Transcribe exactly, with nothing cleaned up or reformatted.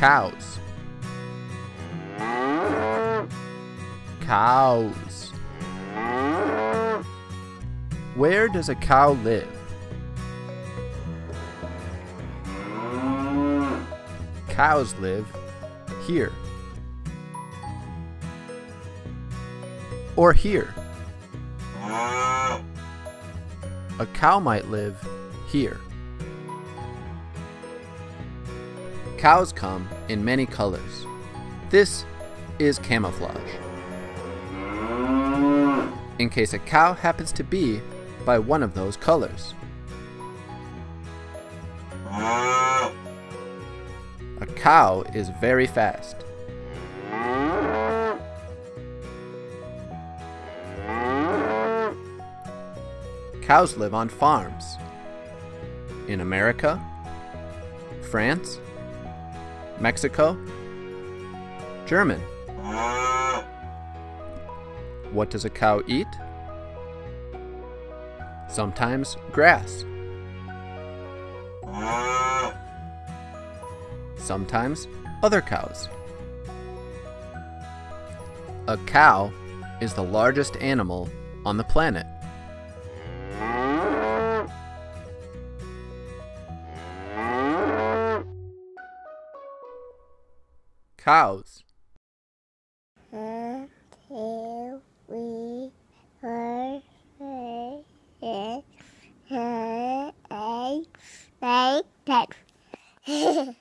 Cows. Cows. Where does a cow live? Cows live here. Or here. A cow might live here. Cows come in many colors. This is camouflage, in case a cow happens to be by one of those colors. A cow is very fast. Cows live on farms in America, France, Mexico, German. What does a cow eat? Sometimes grass. Sometimes other cows. A cow is the largest animal on the planet. Cows. One, two, three, four, five, six, seven, eight, nine, ten.